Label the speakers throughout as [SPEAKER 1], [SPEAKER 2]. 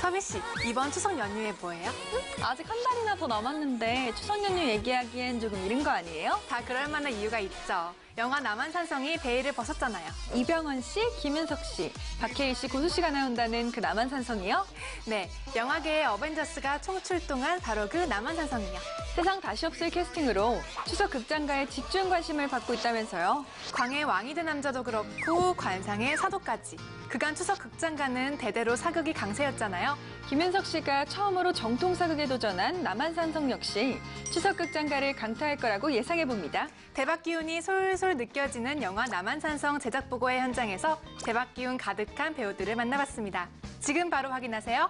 [SPEAKER 1] 서비 씨, 이번 추석 연휴에 뭐예요?
[SPEAKER 2] 아직 한 달이나 더 남았는데 추석 연휴 얘기하기엔 조금 이른 거 아니에요?
[SPEAKER 1] 다 그럴 만한 이유가 있죠. 영화 남한산성이 베일을 벗었잖아요.
[SPEAKER 2] 이병헌 씨, 김윤석 씨, 박해일 씨, 고수 씨가 나온다는 그 남한산성이요?
[SPEAKER 1] 네, 영화계의 어벤져스가 총출동한 바로 그 남한산성이요.
[SPEAKER 2] 세상 다시 없을 캐스팅으로 추석 극장가에 집중 관심을 받고 있다면서요?
[SPEAKER 1] 광해의 왕이 된 남자도 그렇고 관상의 사도까지. 그간 추석 극장가는 대대로 사극이 강세였잖아요.
[SPEAKER 2] 김윤석 씨가 처음으로 정통 사극에 도전한 남한산성 역시 추석 극장가를 강타할 거라고 예상해봅니다.
[SPEAKER 1] 대박 기운이 솔솔 느껴지는 영화 남한산성 제작 보고회 현장에서 대박 기운 가득한 배우들을 만나봤습니다. 지금 바로 확인하세요.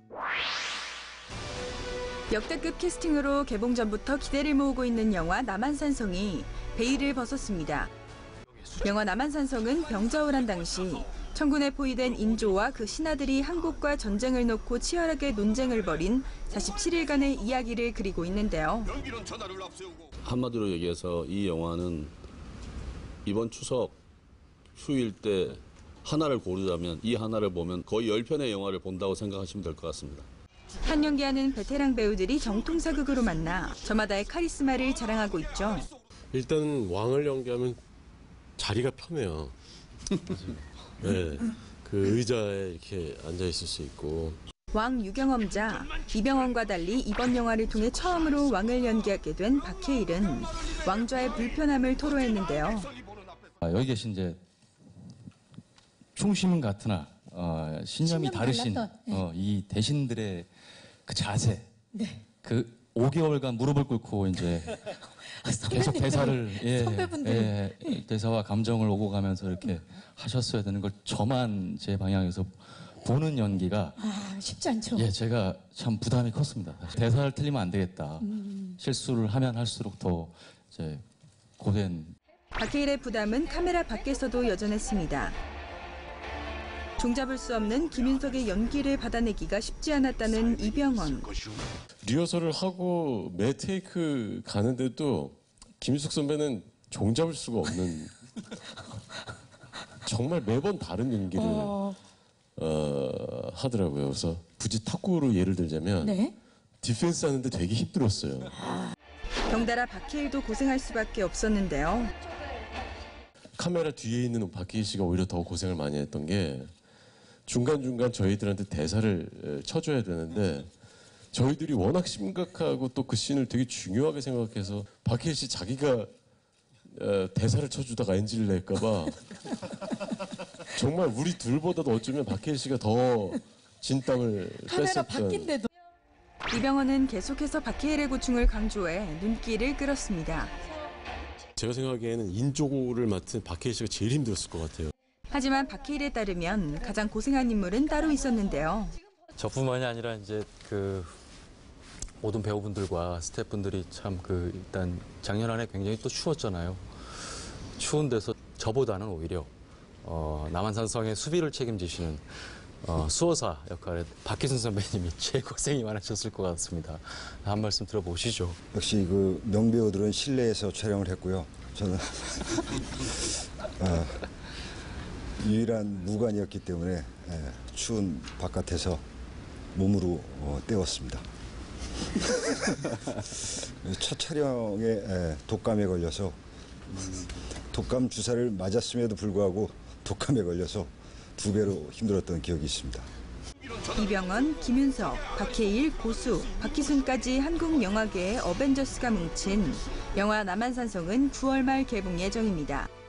[SPEAKER 3] 역대급 캐스팅으로 개봉 전부터 기대를 모으고 있는 영화 남한산성이 베일을 벗었습니다. 영화 남한산성은 병자호란 당시 천군에 포위된 인조와 그 신하들이 한국과 전쟁을 놓고 치열하게 논쟁을 벌인 47일간의 이야기를 그리고 있는데요.
[SPEAKER 4] 한마디로 얘기해서 이 영화는 이번 추석 휴일 때 하나를 고르자면 이 하나를 보면 거의 10편의 영화를 본다고 생각하시면 될 것 같습니다.
[SPEAKER 3] 한 연기하는 베테랑 배우들이 정통 사극으로 만나 저마다의 카리스마를 자랑하고 있죠.
[SPEAKER 5] 일단 왕을 연기하면 자리가 편해요. 네, 그 의자에 이렇게 앉아 있을 수 있고.
[SPEAKER 3] 왕 유경험자 이병헌과 달리 이번 영화를 통해 처음으로 왕을 연기하게 된 박해일은 왕좌의 불편함을 토로했는데요.
[SPEAKER 6] 여기 계신 이제 충심 같으나 신념이 다르신 이 대신들의 그 자세,
[SPEAKER 7] 네.
[SPEAKER 6] 그 5개월간 무릎을 꿇고 이제 계속 대사를 대사와 감정을 오고 가면서 이렇게 하셨어야 되는 걸 저만 제 방향에서 보는 연기가
[SPEAKER 7] 쉽지 않죠.
[SPEAKER 6] 제가 참 부담이 컸습니다. 대사를 틀리면 안 되겠다. 실수를 하면 할수록 더 이제 고된.
[SPEAKER 3] 박해일의 부담은 카메라 밖에서도 여전했습니다. 종잡을 수 없는 김윤석의 연기를 받아내기가 쉽지 않았다는 이병헌.
[SPEAKER 5] 리허설을 하고 매 테이크 가는데도 김윤석 선배는 종잡을 수가 없는 정말 매번 다른 연기를 하더라고요. 그래서 굳이 탁구로 예를 들자면 디펜스 하는데 되게 힘들었어요.
[SPEAKER 3] 덩달아 박해일도 고생할 수밖에 없었는데요.
[SPEAKER 5] 카메라 뒤에 있는 박해일 씨가 오히려 더 고생을 많이 했던 게 중간중간 저희들한테 대사를 쳐줘야 되는데 저희들이 워낙 심각하고 또 그 씬을 되게 중요하게 생각해서 박해일 씨 자기가 대사를 쳐주다가 NG를 낼까 봐 정말 우리 둘보다도 어쩌면 박해일 씨가 더 진땀을 뺐었던.
[SPEAKER 3] 이병헌은 계속해서 박해일의 고충을 강조해 눈길을 끌었습니다.
[SPEAKER 5] 제가 생각하기에는 인조를 맡은 박해일 씨가 제일 힘들었을 것 같아요.
[SPEAKER 3] 하지만 박해일에 따르면 가장 고생한 인물은 따로 있었는데요.
[SPEAKER 8] 저뿐만이 아니라 이제 그 모든 배우분들과 스태프분들이 참 일단 작년 한 해 굉장히 또 추웠잖아요. 추운 데서 저보다는 오히려 남한산성의 수비를 책임지시는 수호사 역할의 박희순 선배님이 제일 고생이 많으셨을 것 같습니다. 한 말씀 들어보시죠.
[SPEAKER 9] 역시 그 명배우들은 실내에서 촬영을 했고요. 저는 유일한 무관이었기 때문에 추운 바깥에서 몸으로 때웠습니다. 첫 촬영에 독감에 걸려서 독감 주사를 맞았음에도 불구하고 독감에 걸려서 2배로 힘들었던 기억이 있습니다.
[SPEAKER 3] 이병헌, 김윤석, 박해일, 고수, 박희순까지 한국 영화계의 어벤져스가 뭉친 영화 남한산성은 9월 말 개봉 예정입니다.